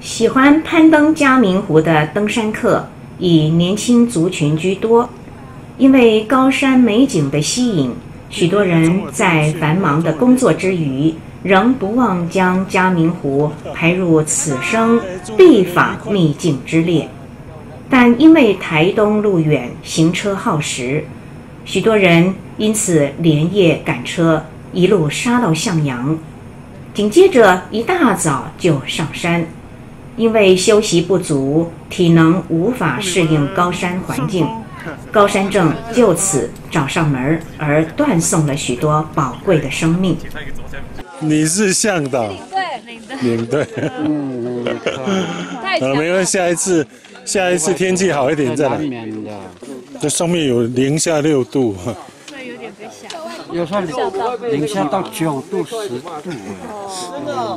喜欢攀登嘉明湖的登山客以年轻族群居多，因为高山美景的吸引，许多人在繁忙的工作之余，仍不忘将嘉明湖排入此生必访秘境之列。但因为台东路远，行车耗时，许多人因此连夜赶车，一路杀到向阳，紧接着一大早就上山。因为休息不足，体能无法适应高山环境，高山症就此找上门，而断送了许多宝贵的生命。 你是向导？领队。没关系，下一次天气好一点再来。这上面有零下6度。 会有点被吓到。 有时候零下到9度、10度。 真的。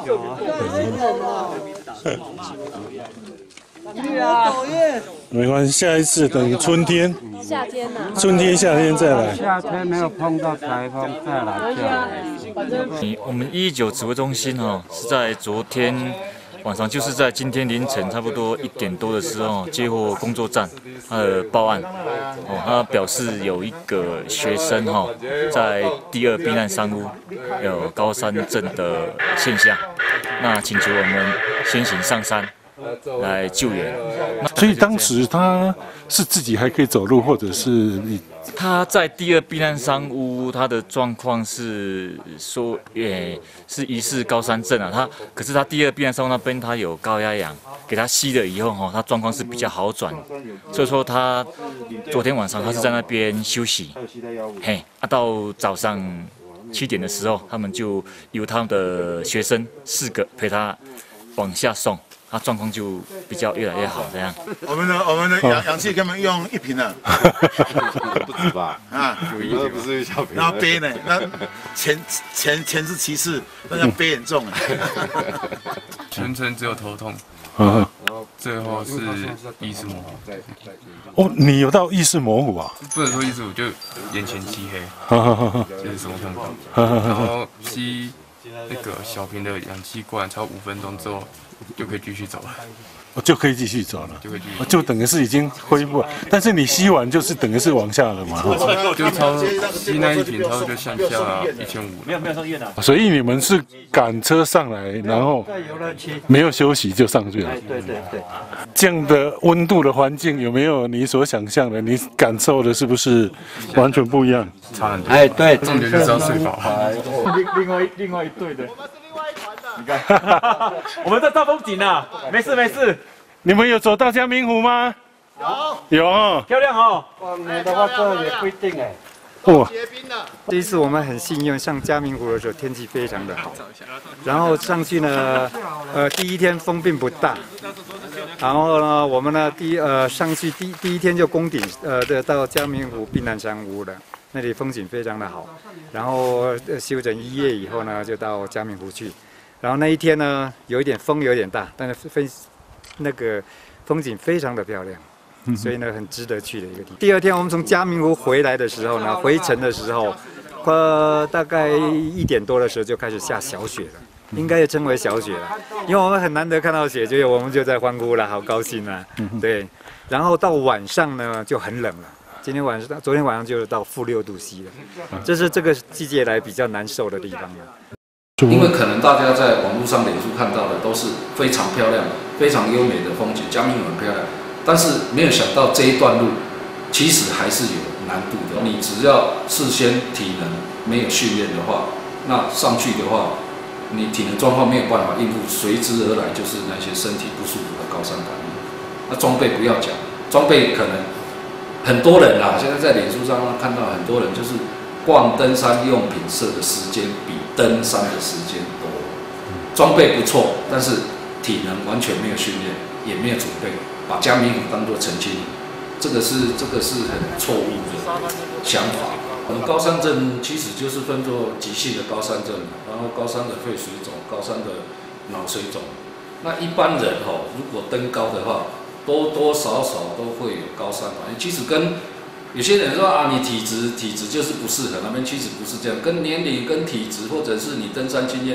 没关系，下一次等春天。 夏天呢？ 春天、夏天再来。 夏天没有碰到台风再来就好。 我们119指挥中心是在昨天晚上，就是在今天凌晨差不多1点多的时候接获工作站他的报案，他表示有一个学生在第2避难山屋有高山症的现象，那请求我们先行上山来救援。 所以当时他是自己还可以走路，或者是他在第2避难山屋，他的状况是说，是疑似高山症啊。可是他第2避难山屋那边他有高压氧，给他吸了以后他状况是比较好转，所以说他昨天晚上他是在那边休息，到早上7点的时候，他们就由他们的学生4个陪他往下送。他状况就比较越来越好，这样。 我们的氧气根本用1瓶了， 不止吧？ 啊， 那不是小瓶。 然后背呢，那钱是其次，那要背很重啊。 全程只有头痛，最后是意识模糊。 哦，你有到意识模糊啊？ 不能说意识模糊，就眼前漆黑，就是什么看不到。然后吸那个小瓶的氧气罐，超5分钟之后。就可以继续走了， 就可以继续走了，就等于是已经恢复了。但是你吸完就是等于是往下了嘛？ 就吸那1瓶，差不多就向下1500。 没有上医院啊。 所以你们是赶车上来，然后没有休息就上去了。 对。 这样的温度的环境有没有你所想象的？你感受的是不是完全不一样？ 差很多。 对， 重点就是要睡饱。 另外一队的。你看，我们在大风景啊，没事。 你们有走到嘉明湖吗？有哦， 漂亮哦。 没的话这也不一定哎。 哇！ 这一次我们很幸运，上嘉明湖的时候天气非常的好，然后上去呢，第一天风并不大，然后呢，我们呢上去第一天就攻顶，到嘉明湖避难山屋了。那里风景非常的好，然后休整1夜以后呢，就到嘉明湖去。然后那一天呢，有一点风有点大，但是那个风景非常的漂亮，所以呢很值得去的一个地方。第2天我们从嘉明湖回来的时候呢，回程的时候，大概1点多的时候就开始下小雪了，应该也称为小雪了，因为我们很难得看到雪，所以我们就在欢呼了，好高兴啊！对，然后到晚上呢就很冷了。昨天晚上就到-6度C 了，这是这个季节来比较难受的地方了。 因为可能大家在网络上、脸书看到的都是非常漂亮、非常优美的风景，嘉明湖很漂亮，但是没有想到这一段路其实还是有难度的。你只要事先体能没有训练的话，那上去的话，你体能状况没有办法应付，随之而来就是那些身体不舒服的高山反应。那装备不要讲，装备可能很多人现在在脸书上看到很多人就是逛登山用品社的时间比登山的时间多，装备不错，但是体能完全没有训练，也没有准备，把嘉明湖当作澄清，这个是很错误的想法。我们高山症其实就是分作急性的高山症，然后高山的肺水肿、高山的脑水肿。那一般人如果登高的话，多多少少都会有高山反应。其实跟有些人说你体质就是不适合那边，其实不是这样，跟年龄、跟体质或者是你登山经验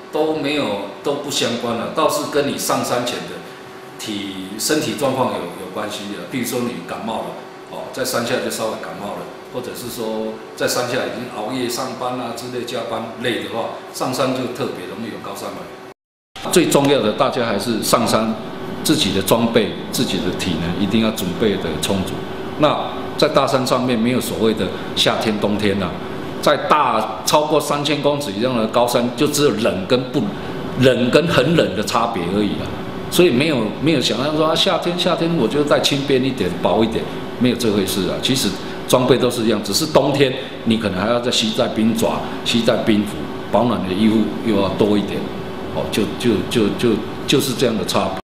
都不相关了，倒是跟你上山前的身体状况有关系的。譬如说你感冒了，哦，在山下就稍微感冒了，或者是说在山下已经熬夜上班啊之类加班累的话，上山就特别容易有高山症。最重要的，大家还是上山，自己的装备、自己的体能一定要准备的充足。那在大山上面没有所谓的夏天、冬天啊，在超过3000公尺以上的高山，就只有冷跟很冷的差别而已啊。所以没有想象说夏天我就带轻便一点、薄一点，没有这回事啊。其实装备都是一样，只是冬天你可能还要再携带冰爪、携带冰斧，保暖的衣物又要多一点，哦，就是这样的差别。